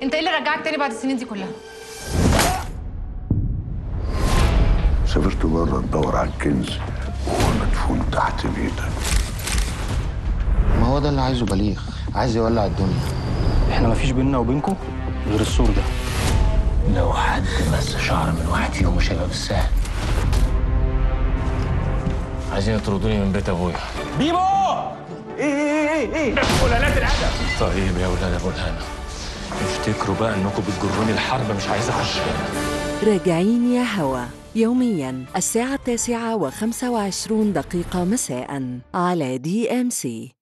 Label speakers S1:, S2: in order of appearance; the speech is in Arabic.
S1: انت ايه اللي رجعك تاني بعد السنين دي كلها؟
S2: سافرت بره ندور على الكنز وهو مدفون تحت بيتك.
S3: ما هو ده اللي عايزه بليغ، عايز يولع الدنيا.
S4: احنا مفيش بيننا وبينكم غير السور ده.
S5: لو حد مس شعر من واحد فيهم مش هيبقى بالسهل. عايزين يطردوني من بيت ابويا.
S4: بيبو! ايه قلالات الادب.
S5: طيب يا ولاد ابو الهنا، افتكروا بقى انكم بتجروني الحرب، مش عايز اخش.
S6: راجعين يا هوا يومياً الساعة 9:25 مساءً على DMC.